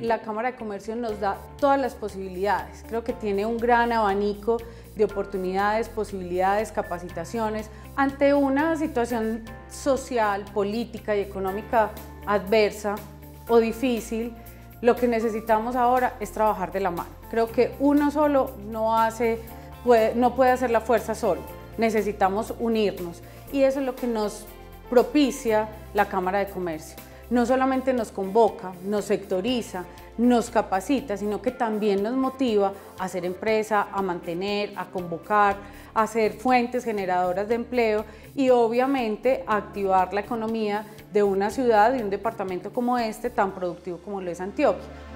la Cámara de Comercio nos da todas las posibilidades. Creo que tiene un gran abanico de oportunidades, posibilidades, capacitaciones. Ante una situación social, política y económica adversa o difícil, lo que necesitamos ahora es trabajar de la mano. Creo que uno solo no puede hacer la fuerza solo. Necesitamos unirnos y eso es lo que nos propicia la Cámara de Comercio. No solamente nos convoca, nos sectoriza, nos capacita, sino que también nos motiva a hacer empresa, a mantener, a convocar, a ser fuentes generadoras de empleo y obviamente a activar la economía de una ciudad y un departamento como este tan productivo como lo es Antioquia.